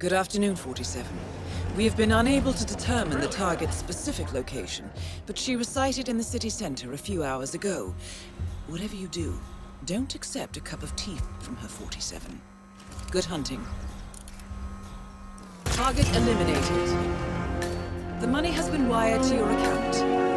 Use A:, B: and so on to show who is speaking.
A: Good afternoon, 47. We have been unable to determine the target's specific location, but she was sighted in the city center a few hours ago. Whatever you do, don't accept a cup of tea from her, 47. Good hunting. Target eliminated. The money has been wired to your account.